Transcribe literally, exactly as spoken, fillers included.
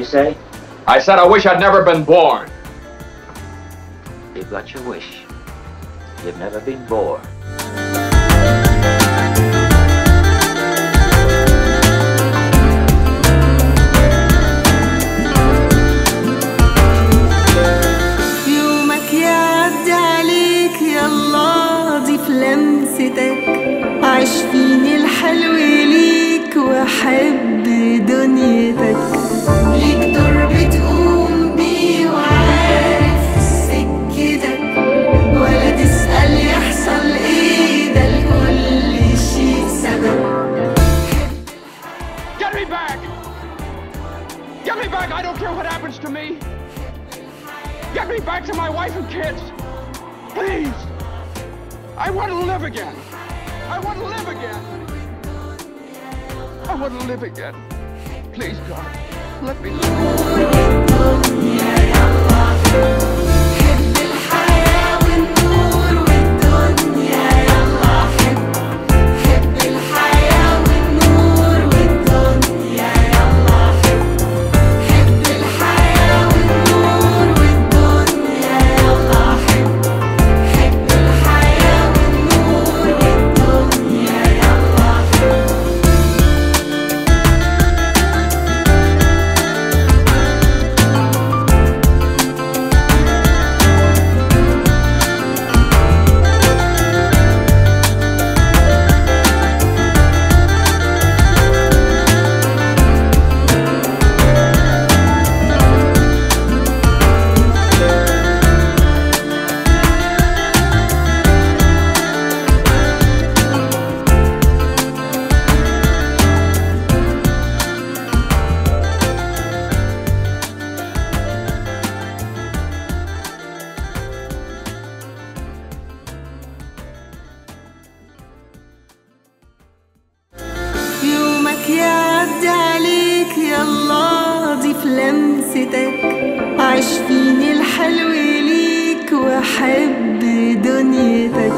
say? I said I wish I'd never been born. You've got your wish. You've never been born. يومك يعدي عليك يلا ضيف لمستك عيش فيني الحلو ليك واحب دنيتك ليك دور بتقوم بيه وعارف سكتك ولا تسأل يحصل ايه ده لكل شيء سبب. Get me back! Get me back! I don't care what happens to me! Get me back to my wife and kids! Please! I want to live again! I want to live again! I want to live again! Please, God, let me live. عيش فيني الحلو ليك واحب دنيتك